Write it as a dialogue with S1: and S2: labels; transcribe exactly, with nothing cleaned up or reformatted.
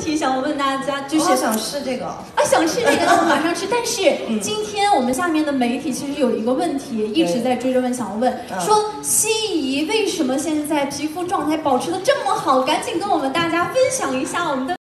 S1: 题想问大家，就是
S2: 我想试这个啊，
S1: 想吃这个，那我马上吃。但是今天我们下面的媒体其实有一个问题一直在追着问，想要问说心仪为什么现在皮肤状态保持的这么好？赶紧跟我们大家分享一下我们的。